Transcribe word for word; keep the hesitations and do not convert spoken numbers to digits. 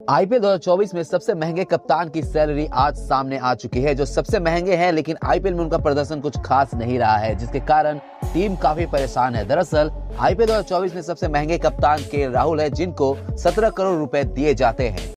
IPL दो हज़ार चौबीस में सबसे महंगे कप्तान की सैलरी आज सामने आ चुकी है। जो सबसे महंगे हैं, लेकिन आईपीएल में उनका प्रदर्शन कुछ खास नहीं रहा है, जिसके कारण टीम काफी परेशान है। दरअसल आईपीएल दो हज़ार चौबीस में सबसे महंगे कप्तान के राहुल है, जिनको सत्रह करोड़ रुपए दिए जाते हैं।